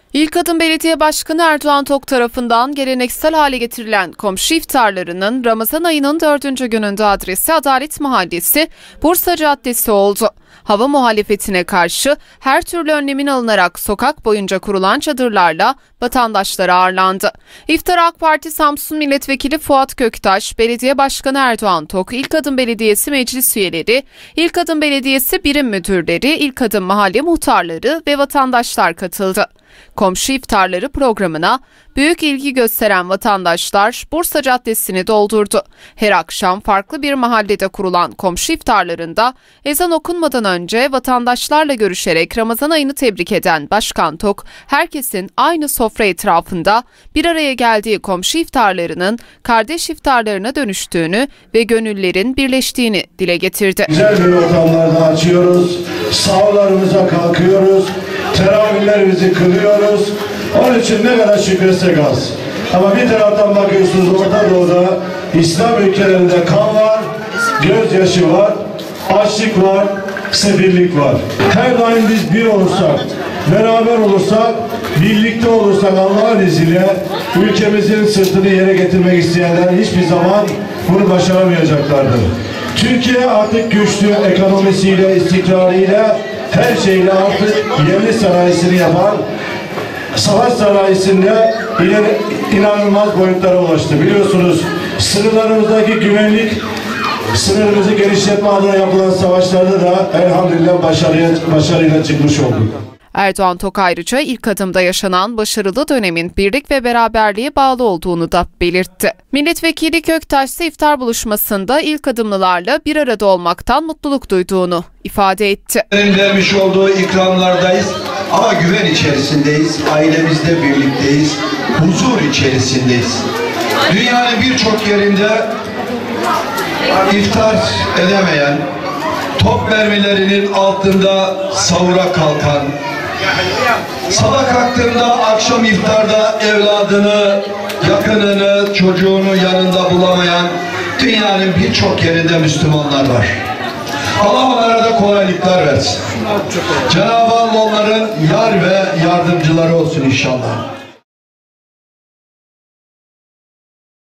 İlkadım Belediye Başkanı Erdoğan Tok tarafından geleneksel hale getirilen komşu iftarlarının Ramazan ayının 4. gününde adresi Adalet Mahallesi, Bursa Caddesi oldu. Hava muhalefetine karşı her türlü önlemin alınarak sokak boyunca kurulan çadırlarla vatandaşlar ağırlandı. İftara AK Parti Samsun Milletvekili Fuat Köktaş, Belediye Başkanı Erdoğan Tok, İlkadım Belediyesi meclis üyeleri, İlkadım Belediyesi birim müdürleri, İlkadım mahalle muhtarları ve vatandaşlar katıldı. Komşu iftarları programına büyük ilgi gösteren vatandaşlar Bursa Caddesi'ni doldurdu. Her akşam farklı bir mahallede kurulan komşu iftarlarında ezan okunmadan önce vatandaşlarla görüşerek Ramazan ayını tebrik eden Başkan Tok, herkesin aynı sofra etrafında bir araya geldiği komşu iftarlarının kardeş iftarlarına dönüştüğünü ve gönüllerin birleştiğini dile getirdi. Güzel bir ortamlarda açıyoruz, sahurlarımıza kalkıyoruz, teravihlerimizi kılıyoruz. Onun için ne kadar şükretsek az. Ama bir taraftan bakıyorsunuz Orta Doğu'da, İslam ülkelerinde kan var, gözyaşı var, açlık var, sefillik var. Her daim biz bir olursak, beraber olursak, birlikte olursak Allah'ın izniyle ülkemizin sırtını yere getirmek isteyenler hiçbir zaman bunu başaramayacaklardır. Türkiye artık güçlü, ekonomisiyle, istikrarıyla, her şeyle artık yerli sanayisini yapan, savaş sanayisinde inanılmaz boyutlara ulaştı. Biliyorsunuz sınırlarımızdaki güvenlik, sınırımızı genişletme adına yapılan savaşlarda da elhamdülillah başarıyla çıkmış olduk. Erdoğan Tok ayrıca ilk adımda yaşanan başarılı dönemin birlik ve beraberliğe bağlı olduğunu da belirtti. Milletvekili Köktaş ise iftar buluşmasında ilk adımlılarla bir arada olmaktan mutluluk duyduğunu ifade etti. Vermiş olduğu ikramlardayız ama güven içerisindeyiz, ailemizle birlikteyiz, huzur içerisindeyiz. Dünyanın birçok yerinde iftar edemeyen, top mermilerinin altında sahura kalkan, sabah kalktığında akşam iftarda evladını, yakınını, çocuğunu yanında bulamayan dünyanın birçok yerinde Müslümanlar var. Allah onlara da kolaylıklar versin. Cenab-ı Allah onların yar ve yardımcıları olsun inşallah.